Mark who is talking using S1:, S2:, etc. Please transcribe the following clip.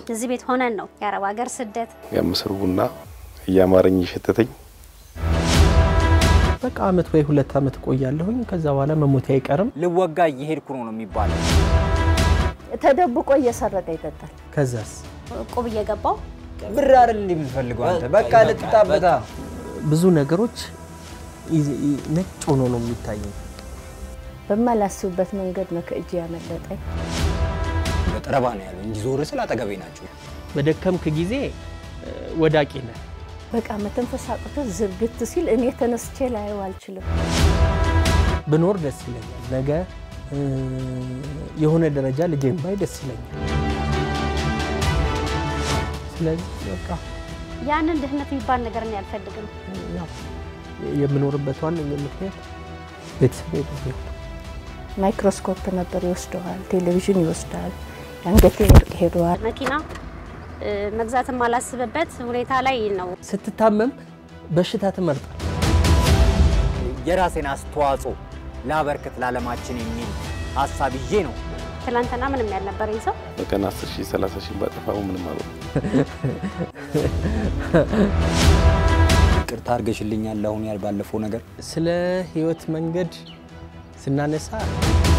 S1: እዚህ ቤት ሆነን ነው የአረብ ሀገር ስደት
S2: ያምስሩ ቡና ያማረኝ ይሸተተኝ
S3: በቃ አመት ወይ 2 አመት ቆያለሁኝ ከዛ በኋላ መሞት አይቀርም
S4: ልወጋ እየሄድኩ ነው የሚባለው
S5: ተደብቆ እየሰረቀ ይጠጣል
S3: ከዛስ
S1: ቁብ እየገባው
S4: ብር አይደል እንደምፈልገው አንተ በቃ ልትጣበታ
S3: ብዙ ነገሮች ነጭ ሆኖ ነው የሚታየው
S5: በማላስብበት መንገድ ነው ከእጅ ያመለጠኝ
S4: በጠረባ ነው ያለው እንጂ ዞር ስለ አጠገቤ ናቸው
S3: በደከምክ ጊዜ ወዳቂ ነህ
S5: በቃ መተንፈስ አቅቶ ዝርግት ሲል እኔ ተነስቼ ላይው አልችልም
S3: ብኖር ደስ ይለኛል ነገ የሆነ ደረጃ ልጄን ባይ ደስ ይለኛል ስለዚህ በቃ
S1: ያንን ድህነት የሚባል ነገር ነው ያልፈልግም
S3: ያው የምኖርበት ዋነኛ ምክንያት ቤተሰብ ነው
S5: ማይክሮስኮፕ ነበር ይወስደዋል ቴሌቪዥን ይወስዳል አንገቴ ሄዷል
S1: መኪና መግዛት ማላስበበት ሁኔታ ላይ ነው
S3: ስትታመም በሽታ ትመርጣለህ
S4: የራሴን አስተዋጽኦ ላበርክት ለዓለማችን የሚል ሐሳብ ይዤ ነው
S1: ትላንትና ምንም ያልነበረኝ ሰው
S2: በቀን 10,000 30,000 ባጠፋው ምንም አለው
S4: ቅርታ አርገሽልኛል አሁን ያልባለፈው ነገር
S3: ስለ ህይወት መንገድ ስናነሳ